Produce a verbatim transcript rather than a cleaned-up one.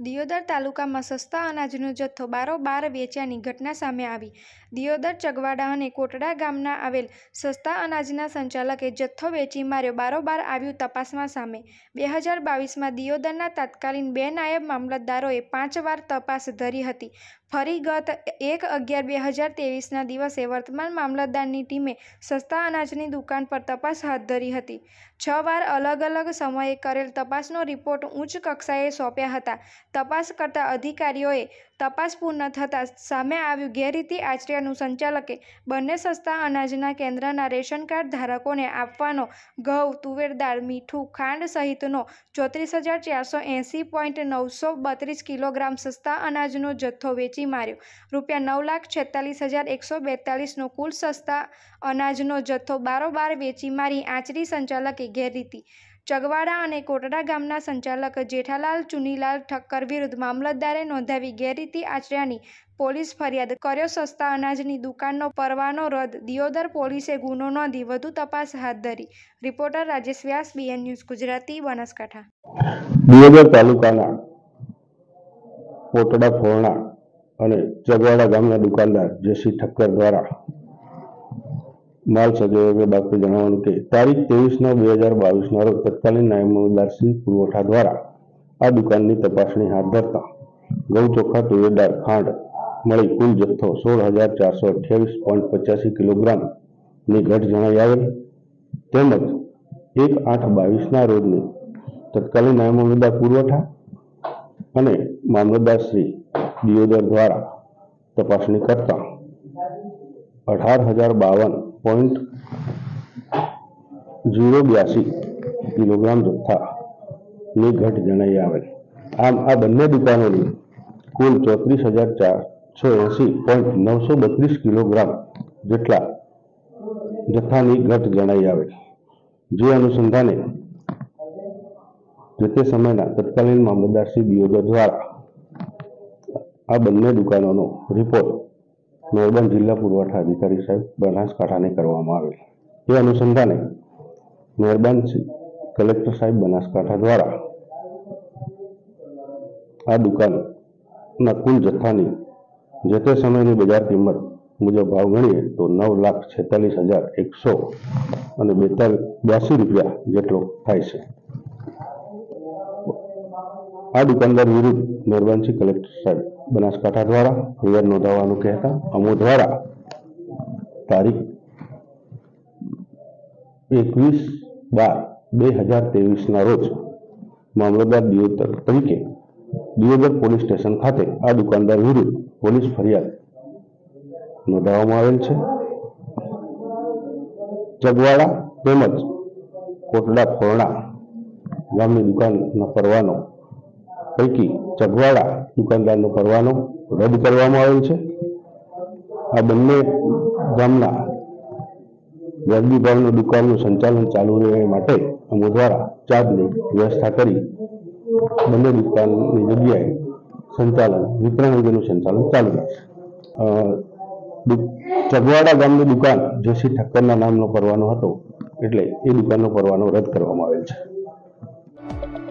દિયોદર તાલુકામાં સસ્તા અનાજનો જથ્થો બારોબાર વેચ્યાની ઘટના સામે આવી. દિયોદર ચગવાડા અને કોટડા ગામના આવેલ સસ્તા અનાજના સંચાલકે જથ્થો વેચી માર્યો બારોબાર આવ્યું તપાસમાં સામે. બે હજાર બાવીસમાં દિયોદરના તત્કાલીન બે નાયબ મામલતદારોએ પાંચ વાર તપાસ ધરી હતી. ફરી ગત એક અગિયાર બે હજાર ત્રેવીસના દિવસે વર્તમાન મામલતદારની ટીમે સસ્તા અનાજની દુકાન પર તપાસ હાથ ધરી હતી. છ વાર અલગ અલગ સમયે કરેલ તપાસનો રિપોર્ટ ઉચ્ચ કક્ષાએ સોંપ્યા હતા. તપાસ કરતા અધિકારીઓએ તપાસ પૂર્ણ થતાં સામે આવ્યું ગેરરીતિ આચર્યાનું સંચાલકે બંને સસ્તા અનાજના કેન્દ્રના રેશન કાર્ડ ધારકોને આપવાનો ઘઉં, તુવેર દાળ, મીઠું, ખાંડ સહિતનો ચોત્રીસ હજાર ચારસો એંસી પોઈન્ટ નવસો બત્રીસ કિલોગ્રામ સસ્તા અનાજનો જથ્થો વેચી માર્યો. રૂપિયા નવ લાખ છેતાલીસ હજાર એકસો બેતાલીસનો કુલ સસ્તા અનાજનો જથ્થો બારોબાર વેચી મારી આચરી સંચાલકે ગેરરીતિ. ચગવાડા અને કોટડા ગામના સંચાલક જેઠાલાલ ચુનીલાલ ઠક્કર વિરુદ્ધ મામલતદારે નોંધાવી ગેરરીતિ આચર્યાની પોલીસ ફરિયાદ કર્યો. સસ્તા અનાજની દુકાનનો પરવાનો રદ. દિયોદર પોલીસે ગુનો નોંધી વધુ તપાસ હાથ ધરી. Reporter Rajesh Vyas, BN news Gujarati, Banaskantha. Deodar તાલુકાના કોટડા ફોરણા અને ચગવાડા ગામના દુકાનદાર જેસી ઠક્કર દ્વારા માલ સજોગે બાબતે જણાવવાનું કે તારીખ ત્રેવીસ નવ બે હજાર બાવીસના રોજ તત્કાલીન નાયબ મામલતદાર શ્રી પુરવઠા દ્વારા આ દુકાનની તપાસણી હાથ ધરતા ઘઉં, ચોખા, તુવેર દાળ, ખાંડ મળી કુલ જથ્થો સોળ હજાર ચારસો અઠ્યાવીસ પોઈન્ટ પચાસી કિલોગ્રામની ઘટ જણાઈ આવેલ તેમજ એક આઠ બાવીસના રોજની તત્કાલીન નાયબ મામલતદાર પુરવઠા અને મામલતદાર શ્રી દિયોદર દ્વારા તપાસણી કરતા અઢાર હજાર બાવન પોઈન્ટ ઝીરો બ્યાસી કિલોગ્રામ જથ્થાની ઘટ જણાઈ આવેલ. આમ આ બંને દુકાનોની કુલ ચોત્રીસ હજાર ચારસો એંસી પોઈન્ટ નવસો બત્રીસ કિલોગ્રામ જેટલા જથ્થાની ઘટ જણાઈ આવેલ. જે અનુસંધાને જે તે સમયના તત્કાલીન મામલતદાર શ્રી દિયોદર દ્વારા આ બંને દુકાનોનો રિપોર્ટ મહેરબાન જિલ્લા પુરવઠા અધિકારી સાહેબ બનાસકાંઠાને કરવામાં આવેલ. એ અનુસંધાને મહેરબાન કલેક્ટર સાહેબ બનાસકાંઠા દ્વારા આ દુકાનના કુલ જથ્થાની જે તે સમયની બજાર કિંમત મુજબ ભાવ ગણીએ તો નવ લાખ છેતાલીસ હજાર એકસો અને બેતાલીસ બ્યાસી રૂપિયા જેટલો થાય છે. આ દુકાનદાર વિરુદ્ધ મહેરબાન કલેક્ટર સાહેબ બનાસકાંઠા દ્વારા ફરિયાદ નોંધાવવાનું કહેતા અમો દ્વારા તારીખ એકવીસ બાર બે હજાર ત્રેવીસના રોજ મામલતદાર દિયોદર તરીકે દિયોદર પોલીસ સ્ટેશન ખાતે આ દુકાનદાર વિરુદ્ધ પોલીસ ફરિયાદ નોંધાવવામાં આવેલ છે. ચગવાડા તેમજ કોટડા ફોરણા ગામની દુકાનનો પરવાનો પૈકી ચગવાડા દુકાનદારનો પરવાનો રદ કરવામાં આવેલ છે. આ બંને ગામના વ્યાજબી ભાવની દુકાનનું સંચાલન ચાલુ રહે માટે અમો દ્વારા ચાર્જની વ્યવસ્થા કરી બંને દુકાનની જગ્યાએ સંચાલન વિતરણ અંગેનું સંચાલન ચાલુ રહેશે. ચગવાડા ગામની દુકાન જેસી ઠક્કરના નામનો પરવાનો હતો એટલે એ દુકાનનો પરવાનો રદ કરવામાં આવેલ છે.